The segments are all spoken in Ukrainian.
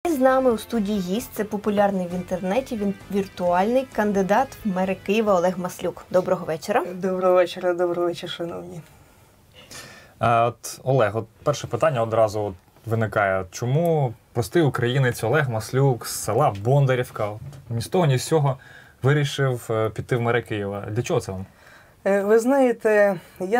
З нами у студії гість, це популярний в інтернеті, він віртуальний кандидат в мери Києва Олег Маслюк. Доброго вечора. Доброго вечора, шановні. Олег, перше питання одразу виникає. Чому простий українець Олег Маслюк з села Бондарівка, ні з того, ні з цього, вирішив піти в мери Києва? Для чого це вам? Ви знаєте,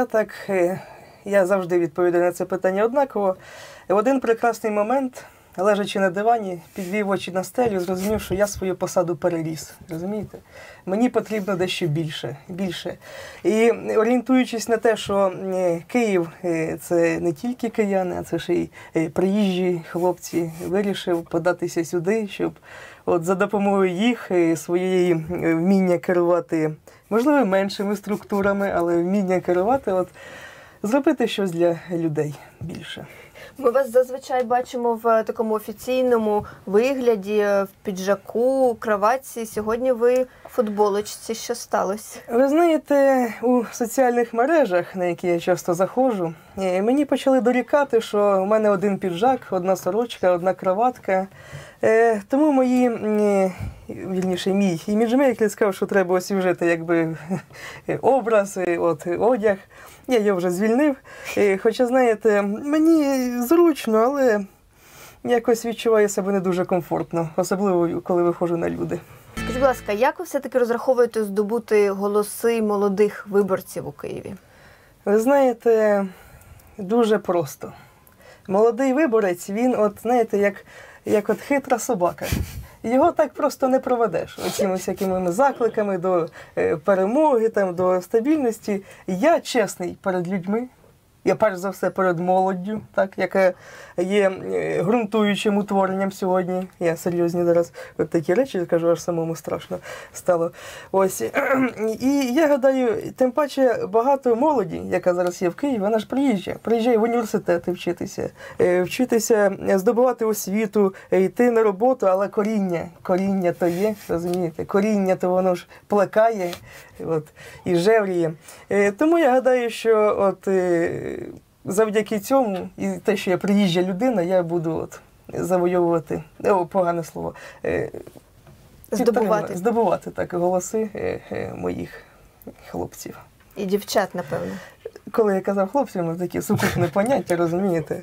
я завжди відповідаю на це питання однаково. В один прекрасний момент, лежачи на дивані, підвів очі на стелю, зрозумів, що я свою посаду переріс. Розумієте? Мені потрібно дещо більше. І орієнтуючись на те, що Київ – це не тільки кияни, а це ще й приїжджі хлопці, вирішив податися сюди, щоб за допомогою їх, своєї вміння керувати, можливо, меншими структурами, але вміння керувати, зробити щось для людей більше. Ми вас зазвичай бачимо в такому офіційному вигляді, в піджаку, краватці. Сьогодні ви в футболочці. Що сталося? Ви знаєте, у соціальних мережах, на які я часто заходжу, мені почали дорікати, що в мене один піджак, одна сорочка, одна краватка. Тому мій іміджмейкер сказав, що треба освіжити образ, одяг. Я його вже звільнив. Хоча, знаєте, мені зручно, але якось відчуваю себе не дуже комфортно, особливо, коли виходжу на люди. Скажіть, будь ласка, як ви все-таки розраховуєте здобути голоси молодих виборців у Києві? Ви знаєте, дуже просто. Молодий виборець, він, як хитра собака. Його так просто не проведеш. Оцими всякими закликами до перемоги, до стабільності. Я чесний перед людьми. Я перш за все перед молоддю, яка є ґрунтуючим утворенням сьогодні. Я серйозні зараз такі речі кажу, аж самому страшно стало. І я гадаю, тим паче багато молоді, яка зараз є в Києві, вона ж приїжджає в університети вчитися, здобувати освіту, йти на роботу, але коріння то є, розумієте? Коріння то воно ж плекає і жевріє. Тому я гадаю, що завдяки цьому, і те, що я приїжджа людина, я буду завойовувати, погане слово, здобувати голоси моїх хлопців. І дівчат, напевно. Коли я казав хлопців, такі сукупне поняття, розумієте?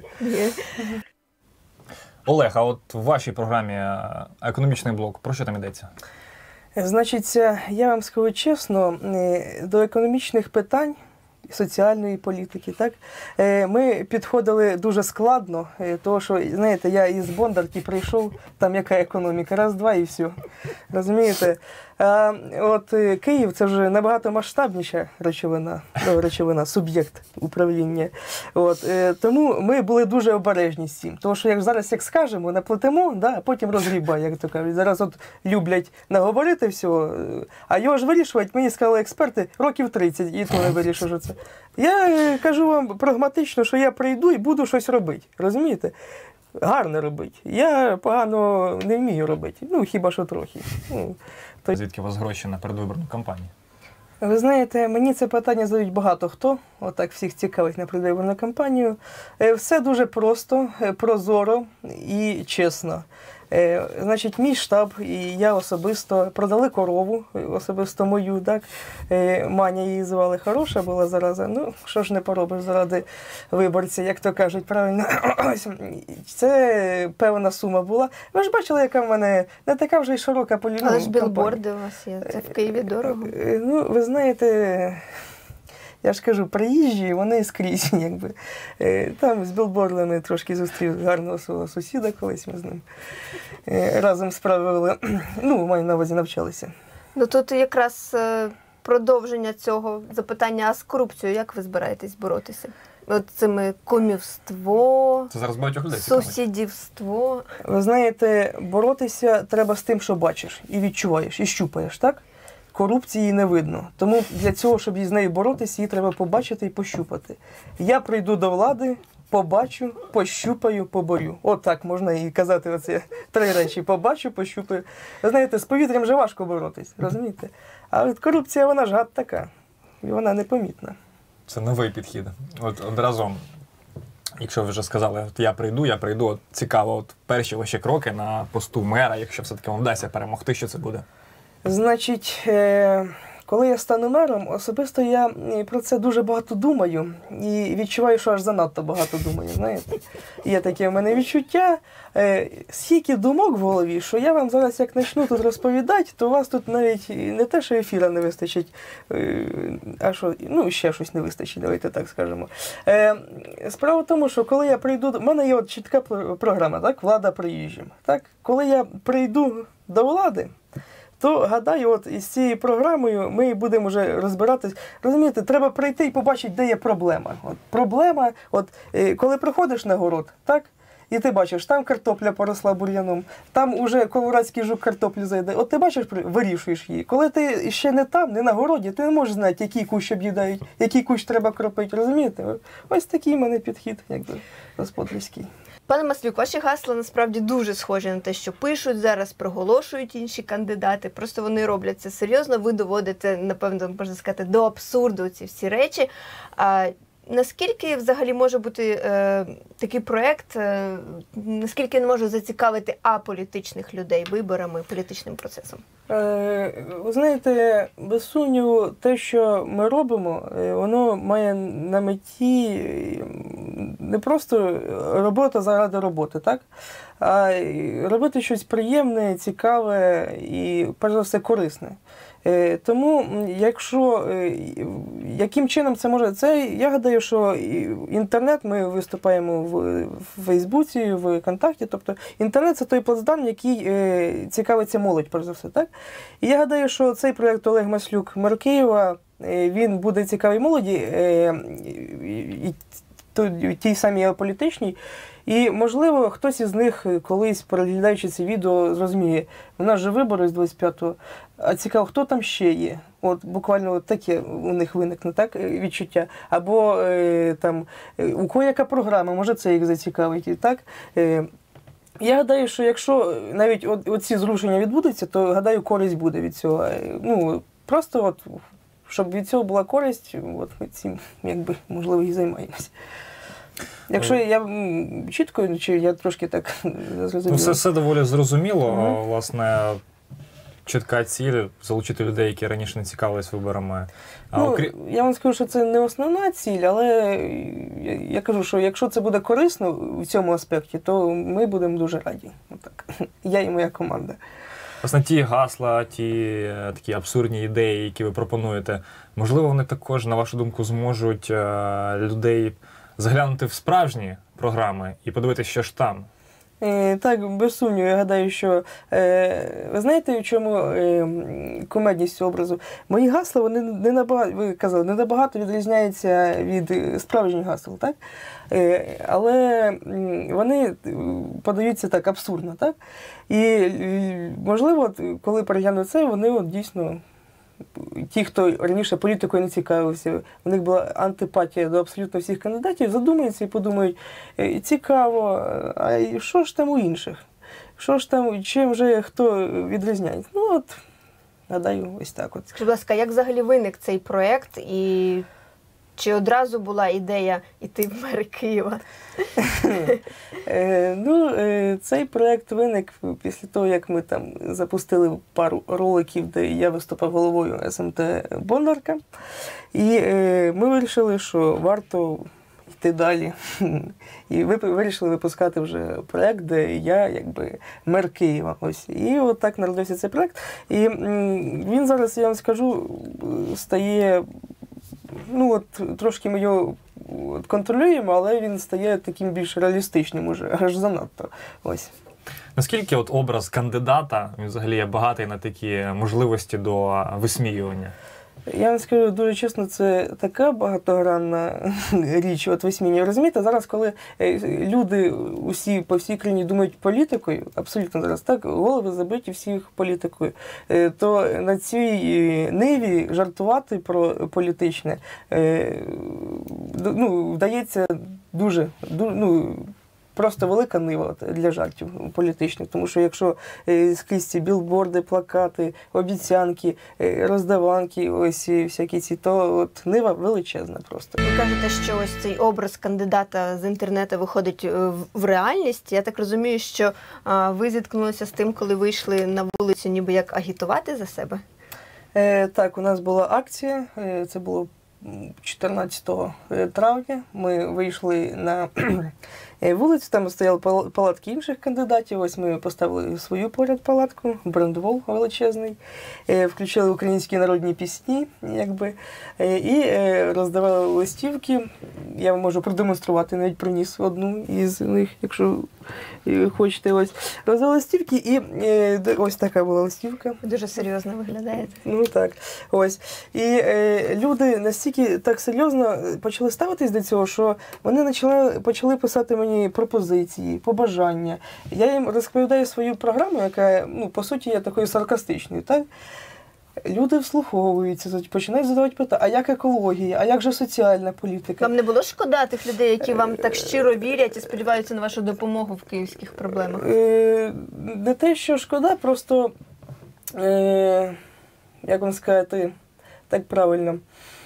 Олег, а в вашій програмі економічний блок, про що там йдеться? Значить, я вам скажу чесно, до економічних питань, соціальної політики, ми підходили дуже складно, тому що, знаєте, я із Бондарки прийшов, там яка економіка, раз, два і все. Розумієте? Київ – це вже набагато масштабніша речовина, суб'єкт управління. Тому ми були дуже обережні з цим. Тому що зараз, як скажемо, наплетемо, а потім розгрібай, як то кажуть. Зараз люблять наговорити всього, а його ж вирішувати, мені сказали експерти, років 30, і то не вирішую це. Я кажу вам прагматично, що я прийду і буду щось робити, розумієте? Гарно робити. Я погано не вмію робити, хіба що трохи. Звідки у вас гроші на передвиборну кампанію? Ви знаєте, мені це питання задають багато хто, всіх цікавить на передвиборну кампанію. Все дуже просто, прозоро і чесно. Значить, мій штаб і я особисто продали корову, особисто мою, Маня її звали, хороша була зараза, що ж не поробиш заради виборця, як то кажуть, правильно. Це певна сума була. Ви ж бачили, яка в мене не така вже й широка політична кампанія. Але ж білборди у вас є, це в Києві дорого. Ви знаєте, я ж кажу, приїжджі, вони скрізь, Там з білбордами трошки зустрів гарного свого сусіда колись, ми з ним разом справили, маю на увазі, навчалися. Тут якраз продовження цього запитання, а з корупцією як ви збираєтесь боротися? Цими кумівство, це зараз багатьох людей сусідівство. Ви знаєте, боротися треба з тим, що бачиш, і відчуваєш, і щупаєш, так? Корупції не видно. Тому для цього, щоб із нею боротися, її треба побачити і пощупати. Я прийду до влади, побачу, пощупаю, поборю. Так можна і казати оці 3 речі. Побачу, пощупаю. Ви знаєте, з повітрям вже важко боротись, розумієте? А корупція, вона ж гад така. І вона непомітна. Це новий підхід. Одразу Якщо ви вже сказали, от я прийду, от цікаво, от перші ваші кроки на посту мера, якщо все-таки вам вдасться перемогти, що це буде? Значить, коли я стану мером, особисто я про це дуже багато думаю і відчуваю, що аж занадто багато думаю, знаєте. Є таке в мене відчуття, скільки думок в голові, що я вам зараз як почну тут розповідати, то у вас тут навіть не те, що ефіра не вистачить, а що, ну, ще щось не вистачить, давайте так скажемо. Справа в тому, що коли я прийду, в мене є от чітка програма, так, влада приїжджим. Так? Коли я прийду до влади, то, гадаю, от із цією програмою ми будемо вже розбиратись. Розумієте, треба прийти і побачити, де є проблема. От проблема, от коли приходиш на город, так? І ти бачиш, там картопля поросла бур'яном, там уже колорадський жук картоплю зайде. От ти бачиш, вирішуєш її. Коли ти ще не там, не на городі, ти не можеш знати, який кущ об'їдають, який кущ треба кропити, розумієте? Ось такий в мене підхід, якби, господарський. Пане Маслюк, ваші гасла насправді дуже схожі на те, що пишуть зараз, проголошують інші кандидати. Просто вони роблять це серйозно. Ви доводите, напевно, можна сказати, до абсурду ці всі речі. Наскільки взагалі може бути такий проєкт, наскільки він може зацікавити аполітичних людей виборами, політичним процесом? Ви знаєте, без сумніву, те, що ми робимо, воно має на меті не просто робота заради роботи, так? А робити щось приємне, цікаве і, перш за все, корисне. Тому, яким чином це може, я гадаю, що інтернет, ми виступаємо в Фейсбуці, в Контакті, тобто інтернет – це той плацдарм, який цікавиться молодь, перш за все, так? І я гадаю, що цей проєкт Олег Маслюк, мер Києва, він буде цікавий молоді, і тій самій політичній. І, можливо, хтось із них, колись, переглядаючи це відео, зрозуміє, у нас же вибори з 25-го, а цікаво, хто там ще є? От буквально от таке у них виникне, так, відчуття. Або там, у кого яка програма, може це їх зацікавить, так? Я гадаю, що якщо навіть оці зрушення відбудуться, то, гадаю, користь буде від цього. Ну, просто от, щоб від цього була користь, от ми цим, якби, можливо, і займаємося. Якщо я чітко, чи я трошки так не зрозумів? Ну, все доволі зрозуміло. Власне, чітка ціль – залучити людей, які раніше не цікавились виборами. Я вам скажу, що це не основна ціль, але я кажу, що якщо це буде корисно в цьому аспекті, то ми будемо дуже раді. Отак. Я і моя команда. Власне, ті гасла, ті такі абсурдні ідеї, які ви пропонуєте, можливо, вони також, на вашу думку, зможуть людей заглянути в справжні програми і подивитися, що ж там? Так, без сумніву, я гадаю, що ви знаєте, в чому кумедність цього образу? Мої гасла, вони не набагато, ви казали, не набагато відрізняються від справжніх гасел, так? Але вони подаються так абсурдно, так? І, можливо, коли переглянуть це, вони от дійсно, ті, хто раніше політикою не цікавився, у них була антипатія до абсолютно всіх кандидатів, задумаються і подумають, цікаво, а що ж там у інших? Що ж там, чим вже хто відрізняється? Ну от, гадаю, ось так от. Скажіть, будь ласка, як взагалі виник цей проєкт і чи одразу була ідея йти в мери Києва? Цей проєкт виник після того, як ми там запустили пару роликів, де я виступав головою СМТ Бондарка. І ми вирішили, що варто йти далі. І вирішили випускати вже проєкт, де я якби мер Києва. Ось. І от так народився цей проєкт. І він зараз, я вам скажу, стає... Ну, от, трошки ми його контролюємо, але він стає таким більш реалістичним уже, аж занадто. Ось. Наскільки от образ кандидата, він взагалі є багатий на такі можливості до висміювання? Я вам скажу дуже чесно, це така багатогранна річ, от висміння. Розумієте, зараз, коли люди усі по всій країні думають політикою, абсолютно зараз так, голови забиті всіх політикою, то на цій ниві жартувати про політичне, вдається дуже просто велика нива от, для жартів політичних. Тому що якщо скрізь ці білборди, плакати, обіцянки, роздаванки, ось і всякі ці, то от нива величезна просто. Ви кажете, що ось цей образ кандидата з інтернету виходить в реальність. Я так розумію, що ви зіткнулися з тим, коли вийшли на вулицю ніби як агітувати за себе? Так, у нас була акція, це було 14 травня. Ми вийшли на вулицю, там стояли палатки інших кандидатів. Ось ми поставили свою поряд палатку, брендвол величезний, включили українські народні пісні, якби, і роздавали листівки. Я вам можу продемонструвати, навіть приніс одну із них, якщо хочете. Ось роздали листівки, і ось така була листівка. Дуже серйозно виглядаєте. Ну так, ось. І люди настільки так серйозно почали ставитись до цього, що вони почали писати мені пропозиції, побажання. Я їм розповідаю свою програму, яка, ну, по суті, є такою саркастичною, так? Люди вслуховуються, починають задавати питання, а як екологія, а як же соціальна політика? Вам не було шкода тих людей, які вам так щиро вірять і сподіваються на вашу допомогу в київських проблемах? Не те, що шкода, просто, як вам сказати, так правильно,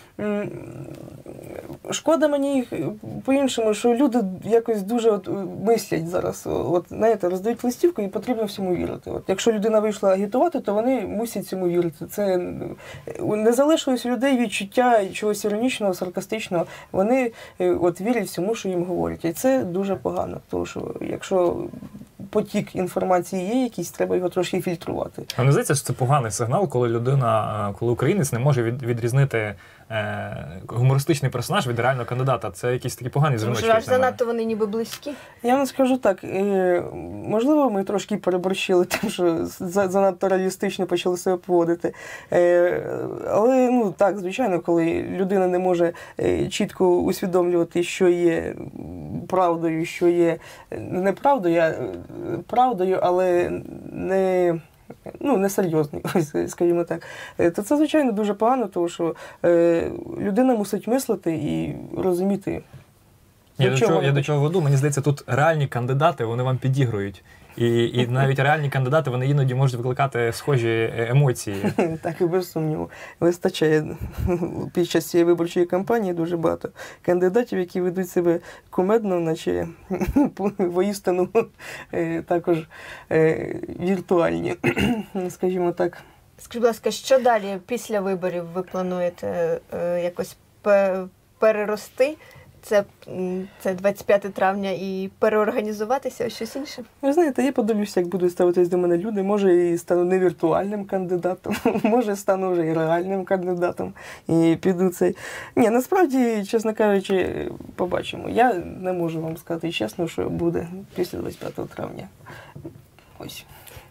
шкода мені по-іншому, що люди якось дуже мислять зараз. От, знаєте, роздають листівку і потрібно всьому вірити. От, якщо людина вийшла агітувати, то вони мусять цьому вірити. Це не залишилось у людей відчуття чогось іронічного, саркастичного. Вони от, вірять всьому, що їм говорять. І це дуже погано, тому що якщо потік інформації є якийсь, треба його трошки фільтрувати. А не здається, що це поганий сигнал, коли людина, коли українець не може відрізнити гумористичний персонаж від реального кандидата. Це якісь такі погані дзвіночки. Може, аж занадто вони ніби близькі? Я вам скажу так, можливо, ми трошки переборщили тим, що занадто реалістично почали себе поводити. Але, ну, так, звичайно, коли людина не може чітко усвідомлювати, що є правдою, що є неправдою, правдою, але не серйозний, скажімо так, то це, звичайно, дуже погано, тому що людина мусить мислити і розуміти. Я до чого веду? Мені здається, тут реальні кандидати, вони вам підігрують. І навіть реальні кандидати, вони іноді можуть викликати схожі емоції. Так, і без сумніву. Вистачає під час цієї виборчої кампанії дуже багато кандидатів, які ведуть себе кумедно, наче воістину також віртуальні, скажімо так. Скажіть, будь ласка, що далі після виборів ви плануєте якось перерости? Це 25 травня і переорганізуватися, а щось інше? Ви знаєте, я подивлюся, як будуть ставитись до мене люди. Може, і стану не віртуальним кандидатом, може, стану вже і реальним кандидатом. І піду цей. Ні, насправді, чесно кажучи, побачимо. Я не можу вам сказати чесно, що буде після 25 травня. Ось.